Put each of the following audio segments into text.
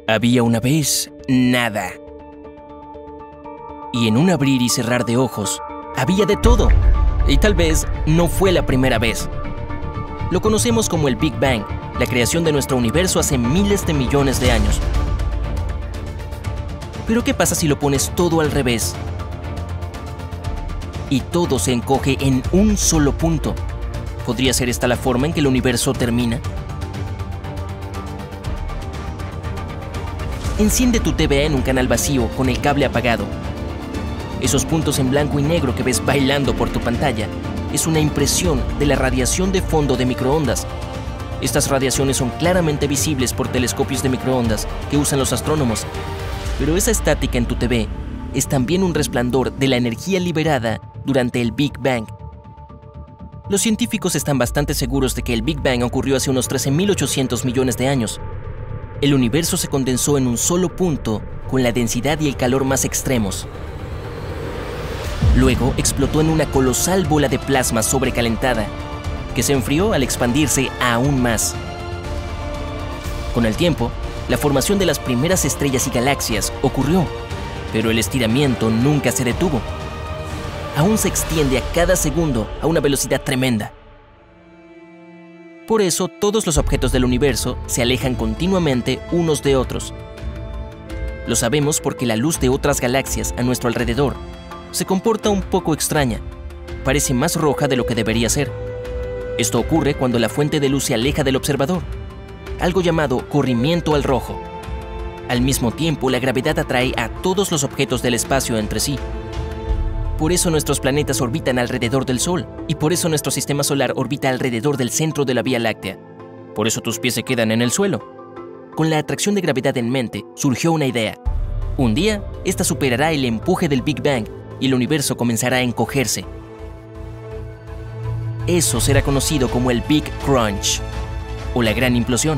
Había una vez nada. Y en un abrir y cerrar de ojos, había de todo. Y tal vez no fue la primera vez. Lo conocemos como el Big Bang, la creación de nuestro universo hace miles de millones de años. Pero ¿qué pasa si lo pones todo al revés? Y todo se encoge en un solo punto. ¿Podría ser esta la forma en que el universo termina? Enciende tu TV en un canal vacío con el cable apagado. Esos puntos en blanco y negro que ves bailando por tu pantalla es una impresión de la radiación de fondo de microondas. Estas radiaciones son claramente visibles por telescopios de microondas que usan los astrónomos. Pero esa estática en tu TV es también un resplandor de la energía liberada durante el Big Bang. Los científicos están bastante seguros de que el Big Bang ocurrió hace unos 13.800 millones de años. El universo se condensó en un solo punto con la densidad y el calor más extremos. Luego explotó en una colosal bola de plasma sobrecalentada, que se enfrió al expandirse aún más. Con el tiempo, la formación de las primeras estrellas y galaxias ocurrió, pero el estiramiento nunca se detuvo. Aún se extiende a cada segundo a una velocidad tremenda. Por eso, todos los objetos del universo se alejan continuamente unos de otros. Lo sabemos porque la luz de otras galaxias a nuestro alrededor se comporta un poco extraña. Parece más roja de lo que debería ser. Esto ocurre cuando la fuente de luz se aleja del observador, algo llamado corrimiento al rojo. Al mismo tiempo, la gravedad atrae a todos los objetos del espacio entre sí. Por eso nuestros planetas orbitan alrededor del Sol, y por eso nuestro sistema solar orbita alrededor del centro de la Vía Láctea. Por eso tus pies se quedan en el suelo. Con la atracción de gravedad en mente, surgió una idea. Un día, esta superará el empuje del Big Bang y el universo comenzará a encogerse. Eso será conocido como el Big Crunch, o la gran implosión.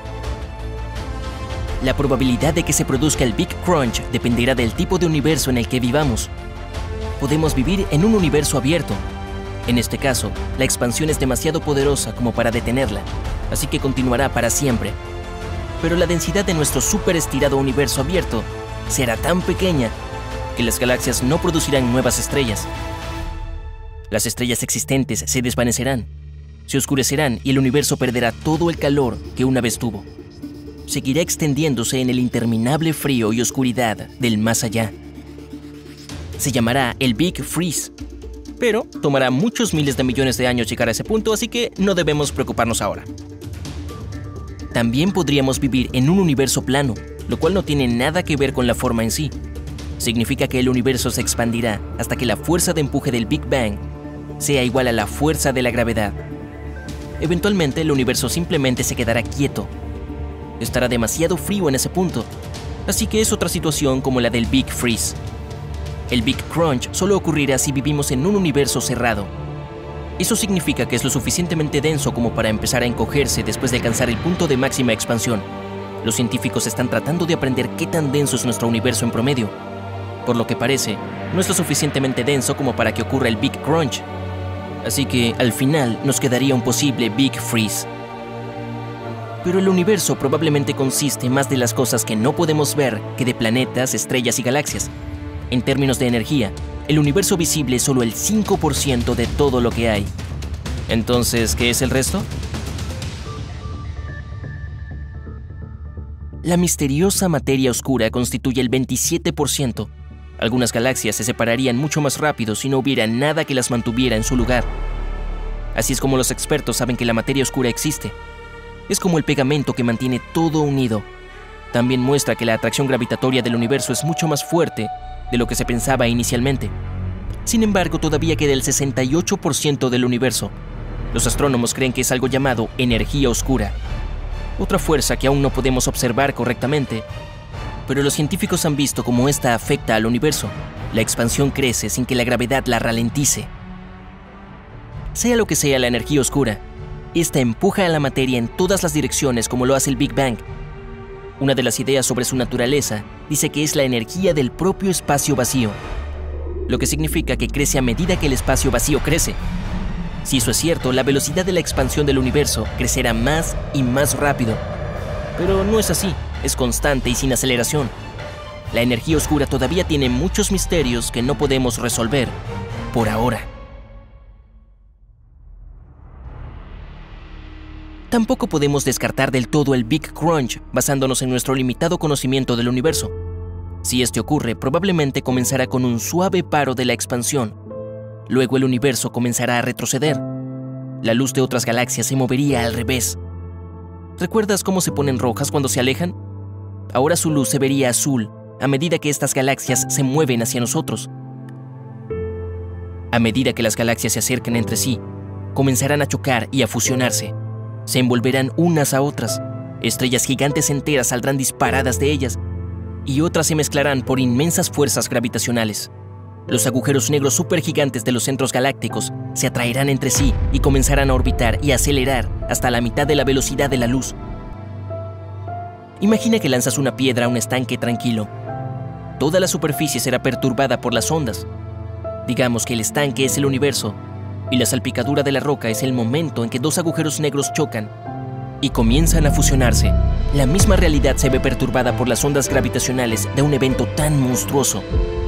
La probabilidad de que se produzca el Big Crunch dependerá del tipo de universo en el que vivamos. Podemos vivir en un universo abierto. En este caso, la expansión es demasiado poderosa como para detenerla, así que continuará para siempre. Pero la densidad de nuestro súper estirado universo abierto será tan pequeña que las galaxias no producirán nuevas estrellas. Las estrellas existentes se desvanecerán, se oscurecerán y el universo perderá todo el calor que una vez tuvo. Seguirá extendiéndose en el interminable frío y oscuridad del más allá. Se llamará el Big Freeze, pero tomará muchos miles de millones de años llegar a ese punto, así que no debemos preocuparnos ahora. También podríamos vivir en un universo plano, lo cual no tiene nada que ver con la forma en sí. Significa que el universo se expandirá hasta que la fuerza de empuje del Big Bang sea igual a la fuerza de la gravedad. Eventualmente el universo simplemente se quedará quieto. Estará demasiado frío en ese punto, así que es otra situación como la del Big Freeze. El Big Crunch solo ocurrirá si vivimos en un universo cerrado. Eso significa que es lo suficientemente denso como para empezar a encogerse después de alcanzar el punto de máxima expansión. Los científicos están tratando de aprender qué tan denso es nuestro universo en promedio. Por lo que parece, no es lo suficientemente denso como para que ocurra el Big Crunch. Así que, al final, nos quedaría un posible Big Freeze. Pero el universo probablemente consiste más de las cosas que no podemos ver que de planetas, estrellas y galaxias. En términos de energía, el universo visible es solo el 5% de todo lo que hay. Entonces, ¿qué es el resto? La misteriosa materia oscura constituye el 27%. Algunas galaxias se separarían mucho más rápido si no hubiera nada que las mantuviera en su lugar. Así es como los expertos saben que la materia oscura existe. Es como el pegamento que mantiene todo unido. También muestra que la atracción gravitatoria del universo es mucho más fuerte de lo que se pensaba inicialmente. Sin embargo, todavía queda el 68% del universo. Los astrónomos creen que es algo llamado energía oscura, otra fuerza que aún no podemos observar correctamente, pero los científicos han visto cómo esta afecta al universo. La expansión crece sin que la gravedad la ralentice. Sea lo que sea la energía oscura, esta empuja a la materia en todas las direcciones como lo hace el Big Bang. Una de las ideas sobre su naturaleza dice que es la energía del propio espacio vacío, lo que significa que crece a medida que el espacio vacío crece. Si eso es cierto, la velocidad de la expansión del universo crecerá más y más rápido. Pero no es así. es constante y sin aceleración. La energía oscura todavía tiene muchos misterios que no podemos resolver por ahora. Tampoco podemos descartar del todo el Big Crunch basándonos en nuestro limitado conocimiento del universo. Si este ocurre, probablemente comenzará con un suave paro de la expansión. Luego el universo comenzará a retroceder. La luz de otras galaxias se movería al revés. ¿Recuerdas cómo se ponen rojas cuando se alejan? Ahora su luz se vería azul a medida que estas galaxias se mueven hacia nosotros. A medida que las galaxias se acercan entre sí, comenzarán a chocar y a fusionarse. Se envolverán unas a otras. Estrellas gigantes enteras saldrán disparadas de ellas y otras se mezclarán por inmensas fuerzas gravitacionales. Los agujeros negros supergigantes de los centros galácticos se atraerán entre sí y comenzarán a orbitar y acelerar hasta la mitad de la velocidad de la luz. Imagina que lanzas una piedra a un estanque tranquilo. Toda la superficie será perturbada por las ondas. Digamos que el estanque es el universo y la salpicadura de la roca es el momento en que dos agujeros negros chocan y comienzan a fusionarse. La misma realidad se ve perturbada por las ondas gravitacionales de un evento tan monstruoso.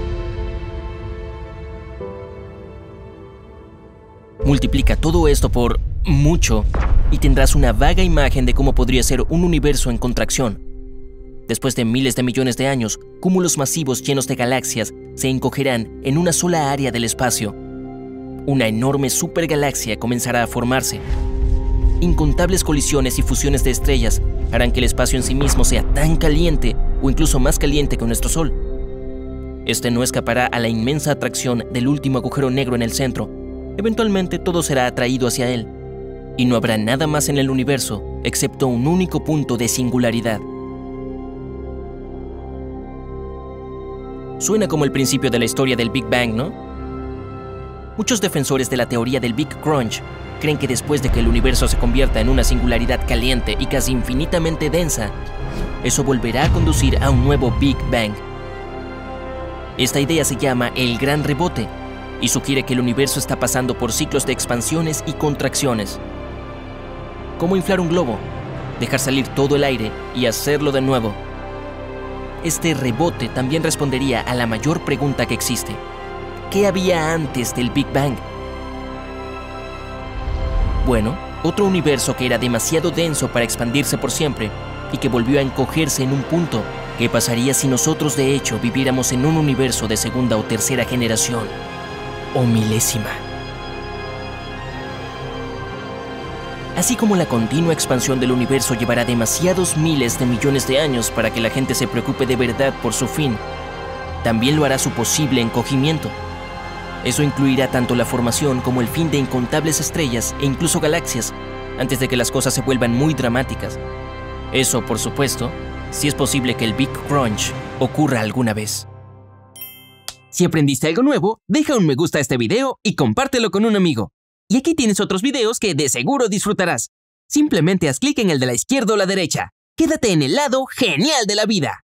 Multiplica todo esto por mucho y tendrás una vaga imagen de cómo podría ser un universo en contracción. Después de miles de millones de años, cúmulos masivos llenos de galaxias se encogerán en una sola área del espacio. Una enorme supergalaxia comenzará a formarse. Incontables colisiones y fusiones de estrellas harán que el espacio en sí mismo sea tan caliente o incluso más caliente que nuestro Sol. Este no escapará a la inmensa atracción del último agujero negro en el centro. Eventualmente todo será atraído hacia él, y no habrá nada más en el universo excepto un único punto de singularidad. Suena como el principio de la historia del Big Bang, ¿no? Muchos defensores de la teoría del Big Crunch creen que después de que el universo se convierta en una singularidad caliente y casi infinitamente densa, eso volverá a conducir a un nuevo Big Bang. Esta idea se llama el Gran Rebote y sugiere que el universo está pasando por ciclos de expansiones y contracciones. Como inflar un globo, dejar salir todo el aire y hacerlo de nuevo. Este rebote también respondería a la mayor pregunta que existe: ¿qué había antes del Big Bang? Bueno, otro universo que era demasiado denso para expandirse por siempre y que volvió a encogerse en un punto. ¿Qué pasaría si nosotros de hecho viviéramos en un universo de segunda o tercera generación? O milésima. Así como la continua expansión del universo llevará demasiados miles de millones de años para que la gente se preocupe de verdad por su fin, también lo hará su posible encogimiento. Eso incluirá tanto la formación como el fin de incontables estrellas e incluso galaxias, antes de que las cosas se vuelvan muy dramáticas. Eso, por supuesto, si es posible que el Big Crunch ocurra alguna vez. Si aprendiste algo nuevo, deja un me gusta a este video y compártelo con un amigo. Y aquí tienes otros videos que de seguro disfrutarás. Simplemente haz clic en el de la izquierda o la derecha. Quédate en el lado genial de la vida.